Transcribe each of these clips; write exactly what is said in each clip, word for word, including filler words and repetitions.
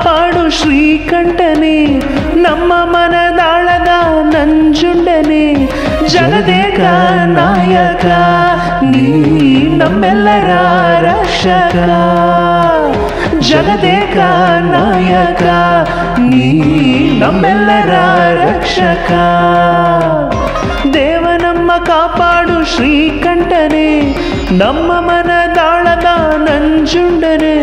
ಕಾಪಾಡು ಶ್ರೀಕಂಠನೇ, ನಮ್ಮ ಮನದಾಳದ ನಂಜುಂಡನೇ, ಜಗದೇಕ ನಾಯಕ ನೀ ನಮ್ಮೆಲ್ಲರ ರಕ್ಷಕ. ಜಗದೇಕ ನಾಯಕ ನೀ ನಮ್ಮೆಲ್ಲರ ರಕ್ಷಕ. ದೇವ ನಮ್ಮ ಕಾಪಾಡು ಶ್ರೀಕಂಠನೇ, ನಮ್ಮ ಮನದಾಳದ ನಂಜುಂಡನೇ.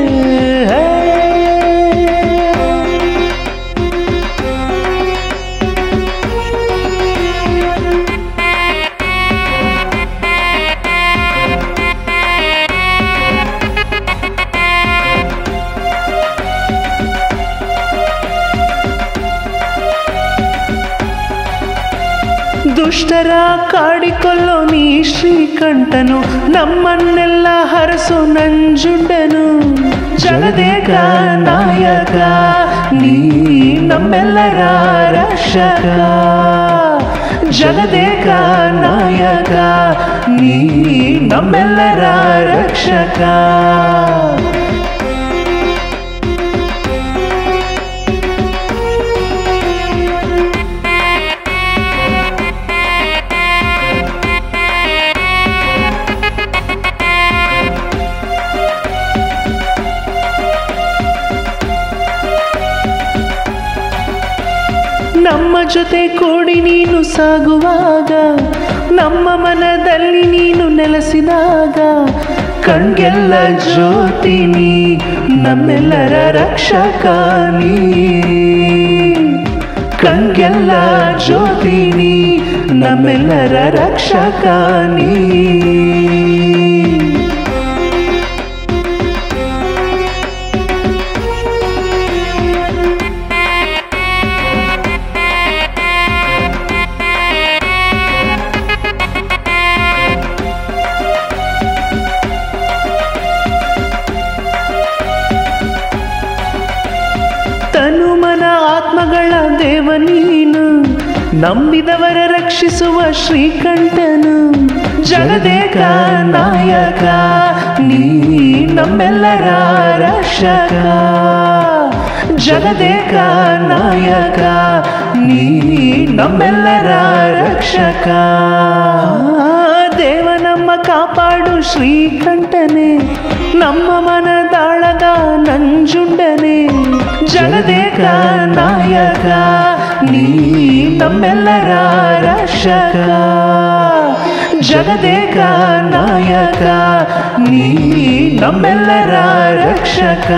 ದುಷ್ಟರ ಕಾಡಿಕೊಳ್ಳೋ ನೀ ಶ್ರೀಕಂಠನು, ನಮ್ಮನ್ನೆಲ್ಲ ಹರಸೋ ನಂಜುಂಡನು. ಜಗದೇಕ ನಾಯಕ ನೀ ನಮ್ಮೆಲ್ಲರ ರಕ್ಷಕ. ಜಗದೇಕ ನಾಯಕ ನೀ ನಮ್ಮೆಲ್ಲರ ರಕ್ಷಕ. ನಮ್ಮ ಜೊತೆ ಕೂಡಿ ನೀನು ಸಾಗುವಾಗ, ನಮ್ಮ ಮನದಲ್ಲಿ ನೀನು ನೆಲೆಸಿದಾಗ, ಕಣ್ಗೆಲ್ಲ ಜ್ಯೋತಿ ನೀ ನಮ್ಮೆಲ್ಲರ ರಕ್ಷಕ ನೀ. ಕಣ್ಗೆಲ್ಲ ಜ್ಯೋತಿ ನೀ ನಮ್ಮೆಲ್ಲರ ರಕ್ಷಕ ನೀ. ತನು ಮನ ಆತ್ಮಗಳ ದೇವ ನೀನು, ನಂಬಿದವರ ರಕ್ಷಿಸುವ ಶ್ರೀಕಂಠನು. ಜಗದೇಕ ನಾಯಕ ನೀ ನಮ್ಮೆಲ್ಲರ ರಕ್ಷಕ. ಜಗದೇಕ ನಾಯಕ ನೀ ನಮ್ಮೆಲ್ಲರ ರಕ್ಷಕ. ದೇವ ನಮ್ಮ ಕಾಪಾಡು ಶ್ರೀಕಂಠನೇ, ನಮ್ಮ ಮನದಾಳದ ನಂಜುಂಡನೇ. ಜಗದೇಕ ನಾಯಕ ನೀ ನಮ್ಮೆಲ್ಲರ ರಕ್ಷಕ. ಜಗದೇಕ ನಾಯಕ ನೀ ನಮ್ಮೆಲ್ಲರ ರಕ್ಷಕ.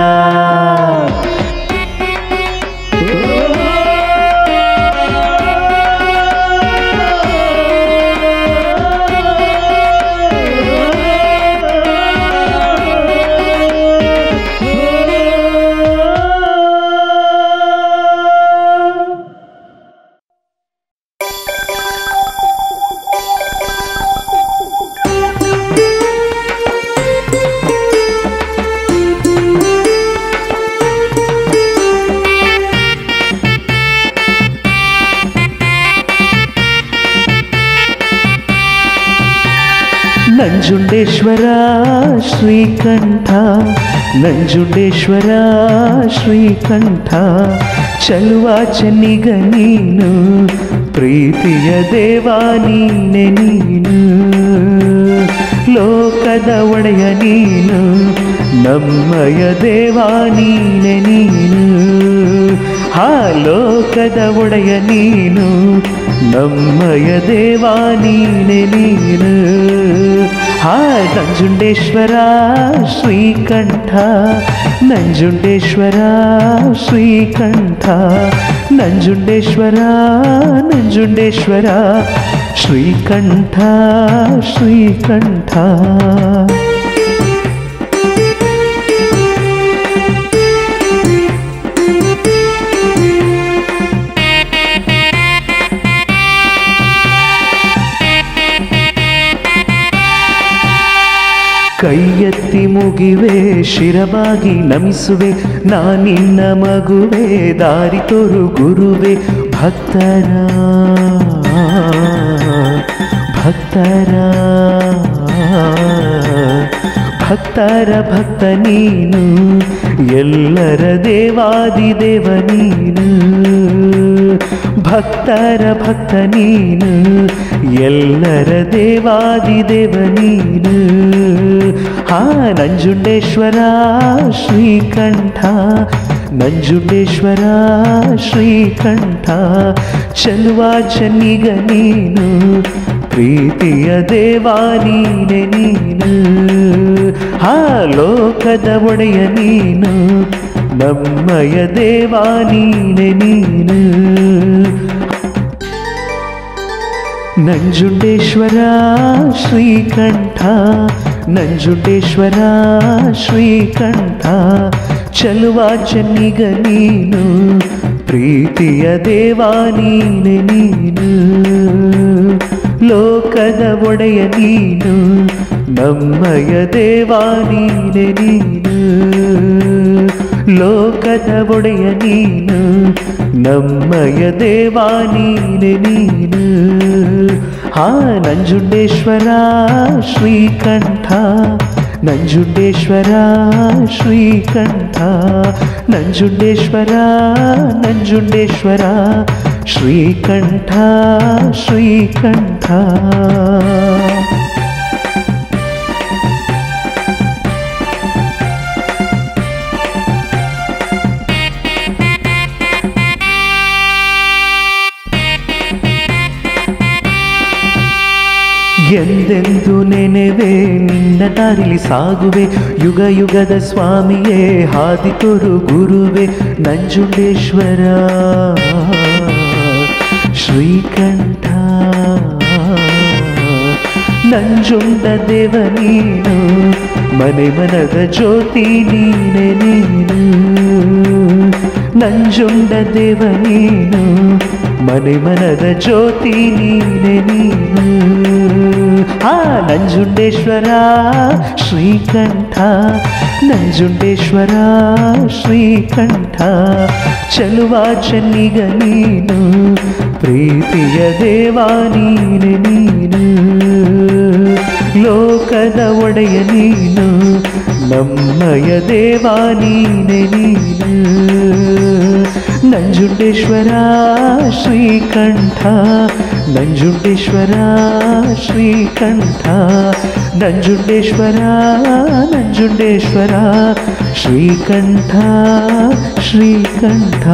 ನಂಜುಂಡೇಶ್ವರ ಶ್ರೀಕಂಠ, ನಂಜುಂಡೇಶ್ವರ ಶ್ರೀಕಂಠ, ಚಲುವ ಚೆನ್ನಿಗ ನೀನು, ಪ್ರೀತಿಯ ದೇವ ನೀನೆ ನೀನು. ಲೋಕದ ಒಡೆಯ ನೀನು, ನಮ್ಮಯ ದೇವ ನೀನೆ ನೀನು. ಹಾ ಲೋಕದ ಒಡೆಯ ನೀನು, ನಮ್ಮಯ ದೇವ ನೀನೆ ನೀನು. ಹಾ ನಂಜುಂಡೇಶ್ವರ ಶ್ರೀಕಂಠ, ನಂಜುಂಡೇಶ್ವರ ಶ್ರೀಕಂಠ, ನಂಜುಂಡೇಶ್ವರ ನಂಜುಂಡೇಶ್ವರ ಶ್ರೀಕಂಠ ಶ್ರೀಕಂಠ. ಕೈ ಎತ್ತಿ ಮುಗಿವೆ ಶಿರವಾಗಿ ನಮಿಸುವೆ, ನಾನಿನ್ನ ಮಗುವೆ ದಾರಿ ತೋರು ಗುರುವೆ. ಭಕ್ತರ ಭಕ್ತರ ಭಕ್ತರ ಭಕ್ತ ನೀನು ಎಲ್ಲರ ದೇವಾದಿದೇವ ನೀನು ಭಕ್ತರ ಭಕ್ತ ನೀನು ಎಲ್ಲರ ದೇವಾದಿದೇವ ನೀನು ಹಾ ನಂಜುಂಡೇಶ್ವರ ಶ್ರೀಕಂಠ ನಂಜುಂಡೇಶ್ವರ ಶ್ರೀಕಂಠ ಚೆಲುವ ಚೆನ್ನಿಗ ನೀನು ಪ್ರೀತಿಯ ದೇವಾ ನೀನೆ ನೀನು ಹಾ ಲೋಕದ ಒಡೆಯ ನೀನು ನಮ್ಮಯ ದೇವಾ ನೀನೆ ನೀನು ನಂಜುಂಡೇಶ್ವರ ಶ್ರೀಕಂಠ ನಂಜುಂಡೇಶ್ವರ ಶ್ರೀಕಂಠ ಚೆಲುವ ಚೆನ್ನಿಗ ನೀನು ಪ್ರೀತಿಯ ದೇವಾ ನೀನೆ ನೀನು ಲೋಕದ ಒಡೆಯ ನೀನು ನಮ್ಮಯ ದೇವಾ ನೀನೆ ನೀನು ಲೋಕದ ಒಡೆಯ ನೀನು ನಮ್ಮಯ ದೇವಾ ನೀನೆ ನೀನು ಹಾ ನಂಜುಂಡೇಶ್ವರ ಶ್ರೀಕಂಠ ನಂಜುಂಡೇಶ್ವರ ಶ್ರೀಕಂಠ ನಂಜುಂಡೇಶ್ವರ ನಂಜುಂಡೇಶ್ವರ ಶ್ರೀಕಂಠ ಶ್ರೀಕಂಠ ಎಂದೆಂದು ನೆನೆವೆ ನಿನ್ನ ದಾರಿಲಿ ಸಾಗುವೆ ಯುಗ ಯುಗದ ಸ್ವಾಮಿಯೇ ಹಾದಿ ತೋರು ಗುರುವೆ ನಂಜುಂಡೇಶ್ವರ ಶ್ರೀಕಂಠ ನಂಜುಂಡ ದೇವ ನೀನು ಮನೆ ಮನದ ಜ್ಯೋತಿ ನೀನೆ ನೀನು ನಂಜುಂಡ ದೇವ ನೀನು ಮನೆ ಮನದ ಜ್ಯೋತಿ ನೀನೆ ನೀನು ಹಾ ನಂಜುಂಡೇಶ್ವರ ಶ್ರೀಕಂಠ ನಂಜುಂಡೇಶ್ವರ ಶ್ರೀಕಂಠ ಚೆಲುವ ಚೆನ್ನಿಗ ನೀನು ಪ್ರೀತಿಯ ದೇವಾ ನೀನೆ ನೀನು ಲೋಕದ ಒಡೆಯ ನೀನು ನಮ್ಮಯ ದೇವಾ ನೀನೆ ನೀನು ನಂಜುಂಡೇಶ್ವರ ಶ್ರೀಕಂಠ ನಂಜುಂಡೇಶ್ವರ ಶ್ರೀಕಂಠ ನಂಜುಂಡೇಶ್ವರ ನಂಜುಂಡೇಶ್ವರ ಶ್ರೀಕಂಠ ಶ್ರೀಕಂಠ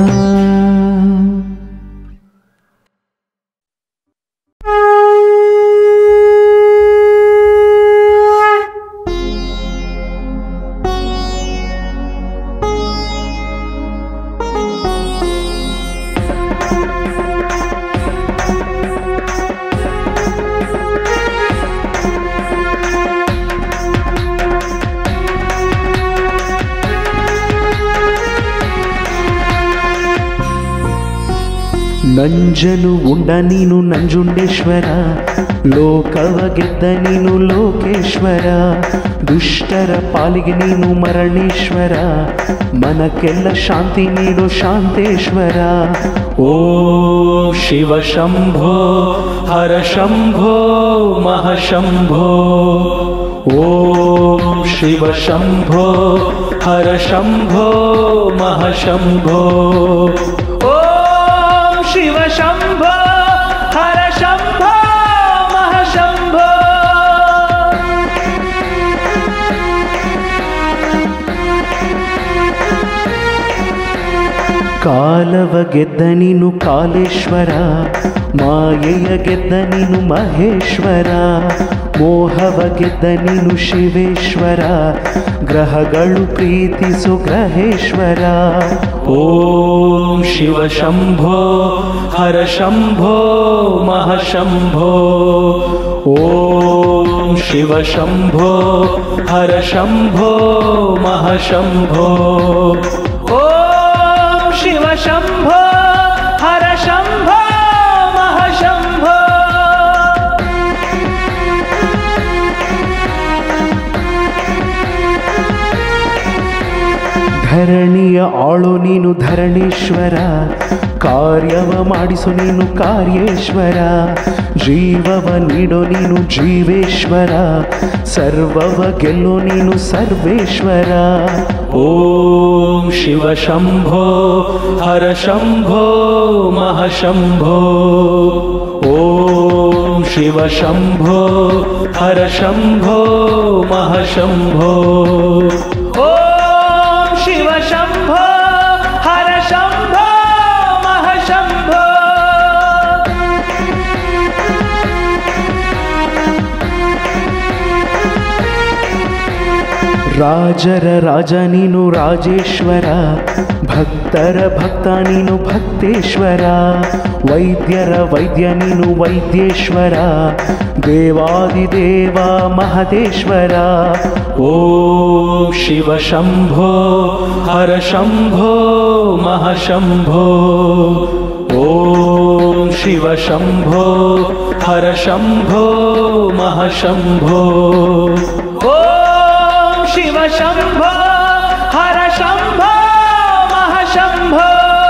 ನಂಜನು ಉಂಡ ನೀನು ನಂಜುಂಡೇಶ್ವರ ಲೋಕವ ಗೆದ್ದ ನೀನು ಲೋಕೇಶ್ವರ ದುಷ್ಟರ ಪಾಲಿಗೆ ನೀನು ಮರಣೇಶ್ವರ ಮನಕ್ಕೆಲ್ಲ ಶಾಂತಿ ನೀಡು ಶಾಂತೇಶ್ವರ ಓಂ ಶಿವ ಶಂಭೋ ಹರ ಶಂಭೋ ಮಹಾಶಂಭೋ ಓಂ ಶಿವ ಶಂಭೋ ಹರ ಶಂಭೋ ಮಹಾಶಂಭೋ ಶಿವ ಶಂಭೋ ಹರ ಶಂಭೋ ಮಹಾಶಂಭೋ ಕಾಲವ ಗೆದ್ದ ನೀನು ಕಾಲೇಶ್ವರ ಮಾಯೆಯ ಗೆದ್ದ ನೀನು ಮಹೇಶ್ವರ ಮೋಹವ ಗೆದ್ದ ನೀನು ಶಿವೇಶ್ವರ ಗ್ರಹಗಳು ಪ್ರೀತಿಸು ಗ್ರಹೇಶ್ವರ ಓಂ ಶಿವ ಶಂಭೋ ಹರ ಶಂಭೋ ಮಹಾಶಂಭೋ ಓಂ ಶಿವ ಶಂಭೋ ಹರ ಶಂಭೋ ಮಹಾಶಂಭೋ ಓಂ ಶಿವ ಶಂಭೋ ಹರ ಶಂಭೋ ಮಹಾಶಂಭೋ ಧರಣಿಯ ಆಳು ನೀನು ಧರಣೇಶ್ವರ, ಕಾರ್ಯವ ಮಾಡಿಸು ನೀನು ಕಾರ್ಯೇಶ್ವರ, ಜೀವವ ನೀಡೋ ನೀನು ಜೀವೇಶ್ವರ, ಸರ್ವವ ಗೆಲ್ಲೋ ನೀನು ಸರ್ವೇಶ್ವರ. ಓಂ ಶಿವ ಶಂಭೋ ಹರ ಶಂಭೋ ಮಹಾಶಂಭೋ. ಓಂ ಶಿವ ಶಂಭೋ ಹರ ಶಂಭೋ ಮಹಾಶಂಭೋ. ಓಂ ಶಿವ ಶಂಭೋ ಹರ ಶಂಭೋ ಮಹಾಶಂಭೋ. ರಾಜರ ರಾಜ ನೀನು ರಾಜೇಶ್ವರ, ಭಕ್ತರ ಭಕ್ತ ನೀನು ಭಕ್ತೇಶ್ವರ, ವೈದ್ಯರ ವೈದ್ಯ ನೀನು ವೈದ್ಯೇಶ್ವರ, ದೇವಾದಿದೇವ ಮಹದೇಶ್ವರ. ಓಂ ಶಿವ ಶಂಭೋ ಹರ ಶಂಭೋ ಮಹಾಶಂಭೋ. ಓಂ ಶಿವ ಶಂಭೋ ಹರ ಶಂಭೋ ಮಹಾಶಂಭೋ. ಓಂ ಶಿವ ಶಂಭೋ ಹರ ಶಂಭೋ ಮಹಾಶಂಭೋ.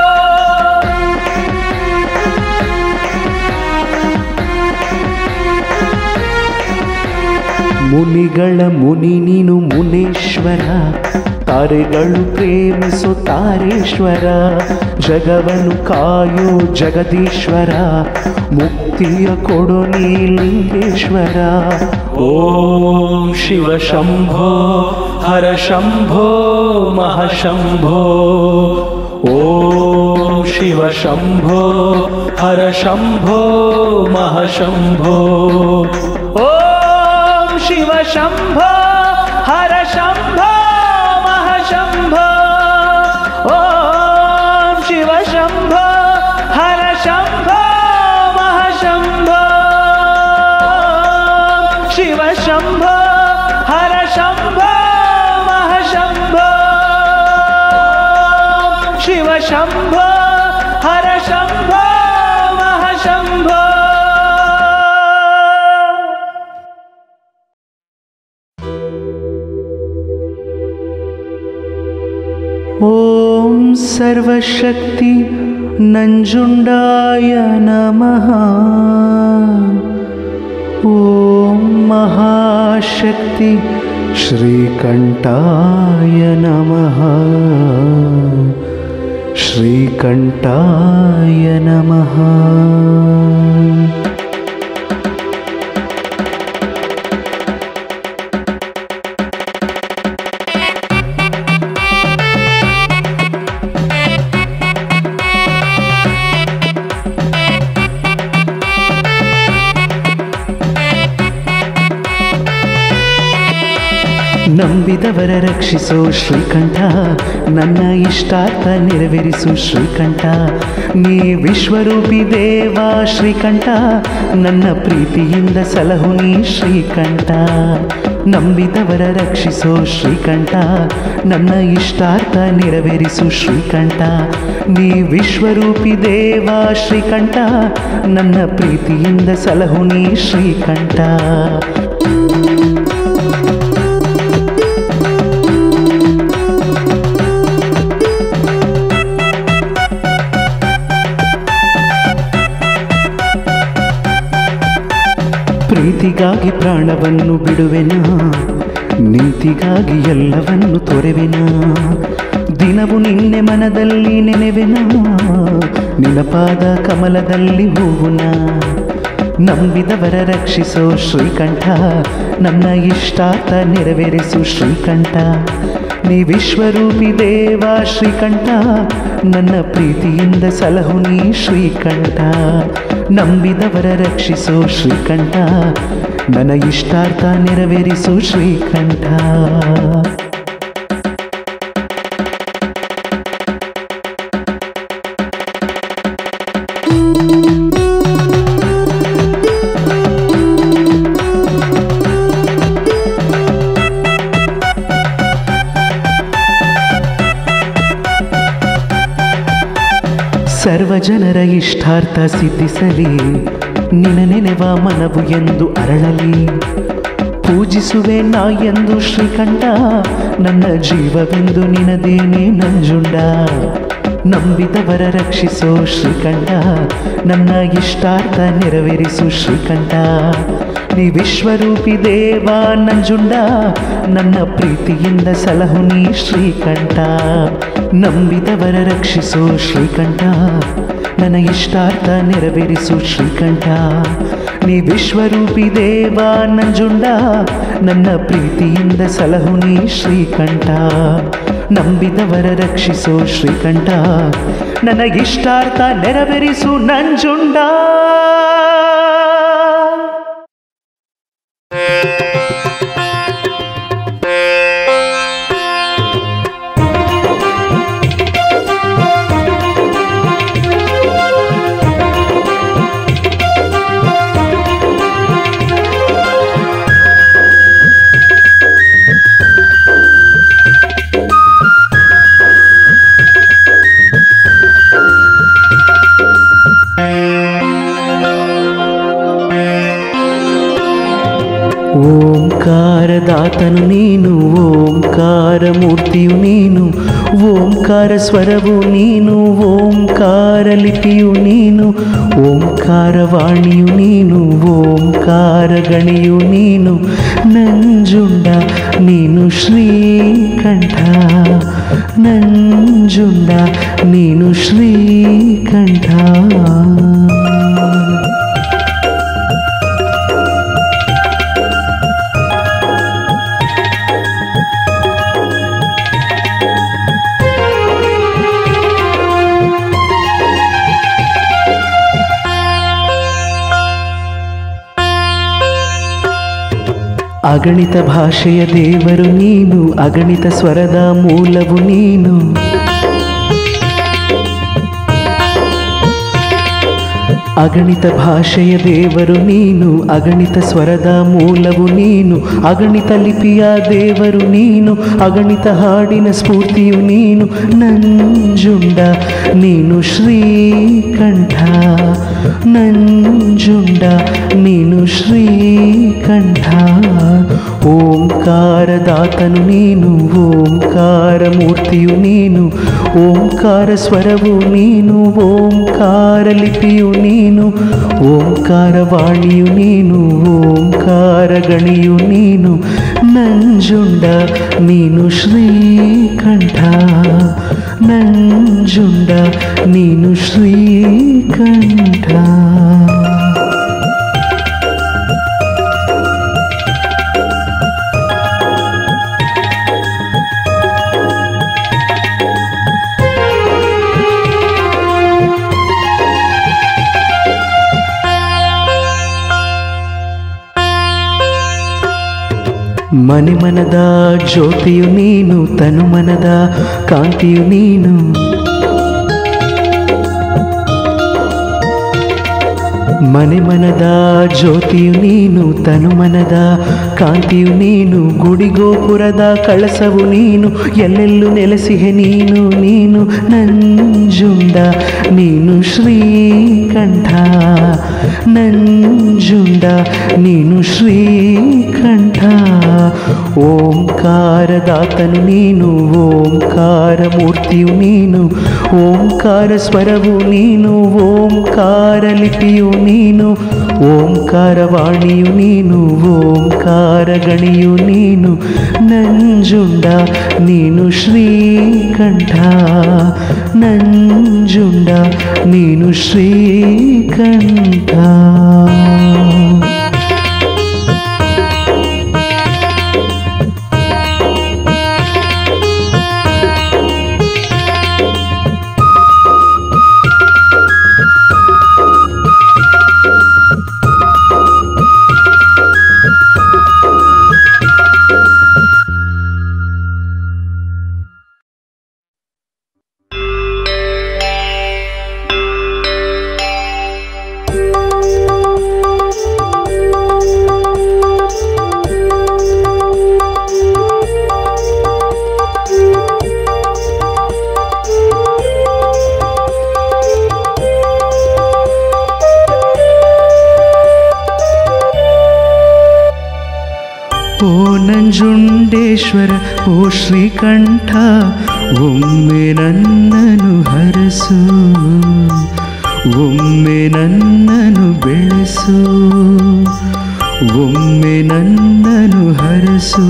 ಮುನಿಗಳ ಮುನಿ ನೀನು ಮುನೇಶ್ವರ, ತಾರೆಗಳು ಪ್ರೇಮಿಸೋ ತಾರೇಶ್ವರ, ಜಗವನ್ನು ಕಾಯೋ ಜಗದೀಶ್ವರ, ಮುಕ್ತಿಯ ಕೊಡೋ ನೀ ಲಿಂಗೇಶ್ವರ. ಓಂ ಶಿವ ಶಂಭೋ ಹರ ಶಂಭೋ ಮಹಾಶಂಭೋ. ಓಂ ಶಿವ ಶಂಭೋ ಹರ ಶಂಭೋ ಮಹಾಶಂಭೋ. ಓಂ ಶಿವ ಶಂಭೋ ಹರ ಶಂಭೋ ಮಹಾಶಂಭೋ. ಓಂ ಶಿವ ಶಂಭೋ ಹರ ಶಂಭೋ ಮಹಾಶಂಭೋ. ಶಿವ ಶಂಭೋ ಹರ ಶಂಭೋ ಮಹಾಶಂಭೋ. ಶಿವ ಶಂಭೋ ಹರ ಶಂಭೋ ಮಹಾಶಂಭೋ. ಓಂ ಸರ್ವಶಕ್ತಿ ನಂಜುಂಡಾಯ ನಮಃ. ಓಂ ಮಹಾಶಕ್ತಿ ಶ್ರೀಕಂಠಾಯ ನಮಃ. ಶ್ರೀಕಂಠಾಯ ನಮಃ. ನಂಬಿದವರ ರಕ್ಷಿಸೋ ಶ್ರೀಕಂಠ, ನನ್ನ ಇಷ್ಟಾರ್ಥ ನೆರವೇರಿಸು ಶ್ರೀಕಂಠ. ನೀ ವಿಶ್ವರೂಪಿ ದೇವ ಶ್ರೀಕಂಠ, ನನ್ನ ಪ್ರೀತಿಯಿಂದ ಸಲಹು ನೀ ಶ್ರೀಕಂಠ. ನಂಬಿದವರ ರಕ್ಷಿಸೋ ಶ್ರೀಕಂಠ, ನನ್ನ ಇಷ್ಟಾರ್ಥ ನೆರವೇರಿಸು ಶ್ರೀಕಂಠ. ನೀ ವಿಶ್ವರೂಪಿ ದೇವ ಶ್ರೀಕಂಠ, ನನ್ನ ಪ್ರೀತಿಯಿಂದ ಸಲಹು ನೀ ಶ್ರೀಕಂಠ. ಪ್ರೀತಿಗಾಗಿ ಪ್ರಾಣವನ್ನು ಬಿಡುವೆನ, ನೀತಿಗಾಗಿ ಎಲ್ಲವನ್ನು ತೊರೆವೆನ. ದಿನವು ನಿನ್ನೆ ಮನದಲ್ಲಿ ನೆನೆವೆನ, ನಿನ್ನ ಪಾದ ಕಮಲದಲ್ಲಿ ಹೂವುನ. ನಂಬಿದವರ ರಕ್ಷಿಸೋ ಶ್ರೀಕಂಠ, ನನ್ನ ಇಷ್ಟಾರ್ಥ ನೆರವೇರಿಸು ಶ್ರೀಕಂಠ. ನೀ ವಿಶ್ವರೂಪಿ ದೇವ ಶ್ರೀಕಂಠ, ನನ್ನ ಪ್ರೀತಿಯಿಂದ ಸಲಹು ನೀ ಶ್ರೀಕಂಠ. ನಂಬಿದವರ ರಕ್ಷಿಸೋ ಶ್ರೀಕಂಠ, ನನ್ನ ಇಷ್ಟಾರ್ಥ ನೆರವೇರಿಸು ಶ್ರೀಕಂಠ. ಸರ್ವಜನರ ಇಷ್ಟಾರ್ಥ ಸಿದ್ಧಿಸಲಿ, ನಿನ ನೆನೆವ ಮನವು ಎಂದು ಅರಳಲಿ. ಪೂಜಿಸುವೆ ನಾ ಎಂದು ಶ್ರೀಕಂಠ, ನನ್ನ ಜೀವವೆಂದು ನಿನದೇನೆ ನಂಜುಂಡ. ನಂಬಿದವರ ರಕ್ಷಿಸೋ ಶ್ರೀಕಂಠ, ನನ್ನ ಇಷ್ಟಾರ್ಥ ನೆರವೇರಿಸು ಶ್ರೀಕಂಠ. ನೀ ವಿಶ್ವರೂಪಿ ದೇವ ನಂಜುಂಡ, ನನ್ನ ಪ್ರೀತಿಯಿಂದ ಸಲಹು ನೀ ಶ್ರೀಕಂಠ. ನಂಬಿದವರ ರಕ್ಷಿಸೋ ಶ್ರೀಕಂಠ, ನನ್ನ ಇಷ್ಟಾರ್ಥ ನೆರವೇರಿಸು ಶ್ರೀಕಂಠ. ನೀ ವಿಶ್ವರೂಪಿ ದೇವ ನಂಜುಂಡ, ನನ್ನ ಪ್ರೀತಿಯಿಂದ ಸಲಹು ನೀ ಶ್ರೀಕಂಠ. ನಂಬಿದವರ ರಕ್ಷಿಸೋ ಶ್ರೀಕಂಠ, ನನ್ನ ಇಷ್ಟಾರ್ಥ ನೆರವೇರಿಸು ನಂಜುಂಡ. ಓಂಕಾರದಾತನು ನೀನು, ಓಂಕಾರ ಮೂರ್ತಿಯು ನೀನು, ಓಂಕಾರ ಸ್ವರವು ನೀನು, ಓಂಕಾರ ಲಿಪಿಯು ನೀನು, ಓಂಕಾರ ವಾಣಿಯು ನೀನು, ಓಂಕಾರ ಗಣಿಯು ನೀನು. ನಂಜುಂಡ ನೀನು ಶ್ರೀಕಂಠ, ನಂಜುಂಡ ನೀನು ಶ್ರೀಕಂಠ. ಅಗಣಿತ ಭಾಷೆಯ ದೇವರು ನೀನು, ಅಗಣಿತ ಸ್ವರದ ಮೂಲವು ನೀನು. ಅಗಣಿತ ಭಾಷೆಯ ದೇವರು ನೀನು, ಅಗಣಿತ ಸ್ವರದ ಮೂಲವು ನೀನು, ಅಗಣಿತ ಲಿಪಿಯ ದೇವರು ನೀನು, ಅಗಣಿತ ಹಾಡಿನ ಸ್ಫೂರ್ತಿಯು ನೀನು. ನಂಜುಂಡ ನೀನು ಶ್ರೀಕಂಠ, ನಂಜುಂಡ ನೀನು ಶ್ರೀಕಂಠ. ಓಂಕಾರದಾತನು ನೀನು, ಓಂಕಾರ ಮೂರ್ತಿಯು ನೀನು, ಓಂಕಾರ ಸ್ವರವು ನೀನು, ಓಂಕಾರ ಲಿಪಿಯು ನೀನು, ಓಂಕಾರ ವಾಣಿಯು ನೀನು, ಓಂಕಾರ ಗಣಿಯು ನೀನು. ನಂಜುಂಡ ನೀನು ಶ್ರೀಕಂಠ, ನಂಜುಂಡ ನೀನು ಶ್ರೀಕಂಠ. ಮನೆ ಮನದ ಜ್ಯೋತಿಯು ನೀನು, ತನು ಮನದ ಕಾಂತಿಯು ನೀನು. ಮನೆ ಮನದ ಜ್ಯೋತಿಯು ನೀನು, ತನು ಮನದ ಕಾಂತಿಯು ನೀನು. ಗುಡಿಗೋಪುರದ ಕಳಸವು ನೀನು, ಎಲ್ಲೆಲ್ಲೂ ನೆಲೆಸಿಹೆ ನೀನು ನೀನು. ನಂಜುಂಡ ನೀನು ಶ್ರೀಕಂಠ, ನಂಜುಂಡ ನೀನು ಶ್ರೀಕಂಠ. ಓಂಕಾರದಾತನು ನೀನು, ಓಂಕಾರ ಮೂರ್ತಿಯು ನೀನು, ಓಂಕಾರ ಸ್ವರವು ನೀನು, ಓಂಕಾರ ಲಿಪಿಯು ನೀನು, ಓಂಕಾರ ವಾಣಿಯು ನೀನು, ಓಂಕಾರ ಗಣಿಯು ನೀನು. ನಂಜುಂಡ ನೀನು ಶ್ರೀಕಂಠ, ನಂಜುಂಡ ನೀನು ಶ್ರೀಕಂಠ. ಓ ನಂಜುಂಡೇಶ್ವರ ಓ ಶ್ರೀಕಂಠ ಒಮ್ಮೆ ನನ್ನನು ಹರಸು, ಒಮ್ಮೆ ನನ್ನನು ಬೆಳೆಸು, ಒಮ್ಮೆ ನನ್ನನು ಹರಸು,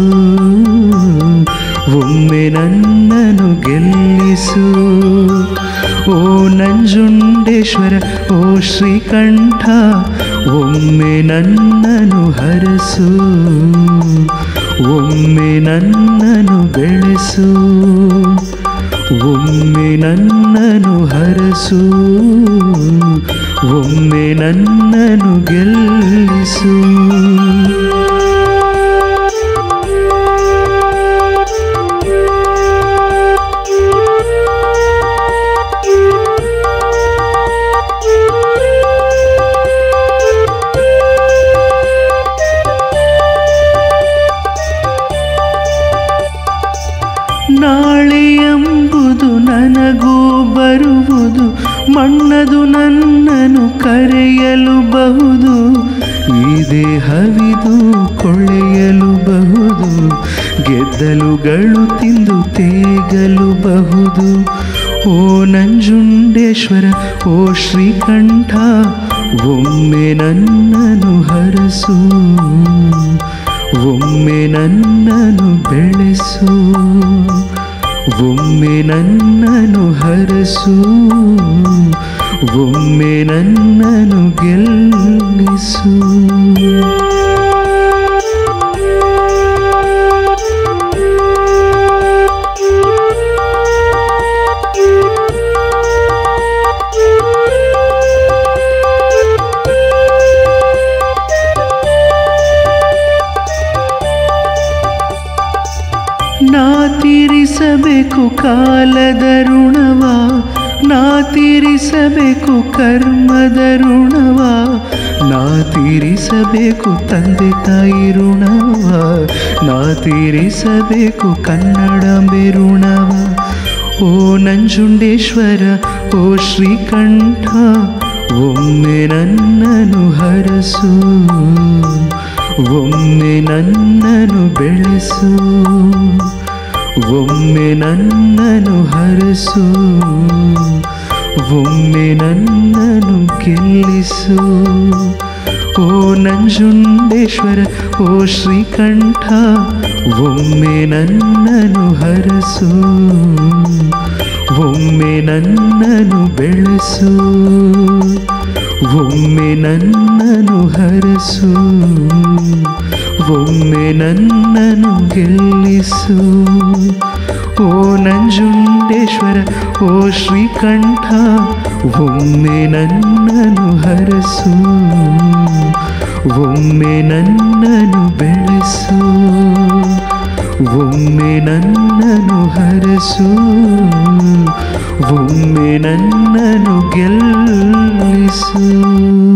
ಒಮ್ಮೆ ನನ್ನನು ಗೆಲ್ಲಿಸು. ಓ ನಂಜುಂಡೇಶ್ವರ ಓ ಶ್ರೀಕಂಠ ಒಮ್ಮೆ ನನ್ನನು ಹರಸು, ಒಮ್ಮೆ ನನ್ನನು ಬೆಳೆಸು, ಒಮ್ಮೆ ನನ್ನನು ಹರಸು, ಒಮ್ಮೆ ನನ್ನನು ಗೆಲ್ಲಿಸು. ನಾಳೆ ಎಂಬುದು ನನಗೂ ಬರುವುದು, ಮಣ್ಣದು ನನ್ನನ್ನು ಕರೆಯಲು ಬಹುದು, ಈ ದೇಹವಿದು ಕೊಳೆಯಲು ಬಹುದು, ಗೆದ್ದಲುಗಳು ತಿಂದು ತೇಗಲು ಬಹುದು. ಓ ನಂಜುಂಡೇಶ್ವರ ಓ ಶ್ರೀಕಂಠ ಒಮ್ಮೆ ನನ್ನನು ಹರಸು, ಒಮ್ಮೆ ನನ್ನನು ಬೆಳೆಸು, ಒಮ್ಮೆ ನನ್ನನು ಹರಸು, ಒಮ್ಮೆ ನನ್ನನು ಗೆಲ್ಲಿಸು. ನಾ ತೀರಿಸಬೇಕು ಕಾಲದ ಋಣವ, ನಾ ತೀರಿಸಬೇಕು ಕರ್ಮದ ಋಣವ, ನಾ ತೀರಿಸಬೇಕು ತಂದೆ ತಾಯಿ ಋಣವ, ನಾ ತೀರಿಸಬೇಕು ಕನ್ನಡಾಂಬೆ ಋಣವ. ಓ ನಂಜುಂಡೇಶ್ವರ ಓ ಶ್ರೀಕಂಠ ಒಮ್ಮೆ ನನ್ನನು ಹರಸು, ಒಮ್ಮೆ ನನ್ನನು ಬೆಳೆಸು, ಒಮ್ಮೆ ನನ್ನನು ಹರಸು, ಒಮ್ಮೆ ನನ್ನನು ಗೆಲ್ಲಿಸು. ಓ ನಂಜುಂಡೇಶ್ವರ ಓ ಶ್ರೀಕಂಠ ಒಮ್ಮೆ ನನ್ನನು ಹರಸು, ಒಮ್ಮೆ ನನ್ನನು ಬೆಳೆಸು, ಒಮ್ಮೆ ನನ್ನನು ಹರಸು, ಒಮ್ಮೆ ನನ್ನನು ಗೆಲ್ಲಿಸು. ಓ ನಂಜುಂಡೇಶ್ವರ ಓ ಶ್ರೀಕಂಠ ಒಮ್ಮೆ ನನ್ನನು ಹರಸು, ಒಮ್ಮೆ ನನ್ನನು ಬೆಳೆಸು, ಒಮ್ಮೆ ನನ್ನನು ಹರಸು, ಒಮ್ಮೆ ನನ್ನನು ಗೆಲ್ಲಿಸು.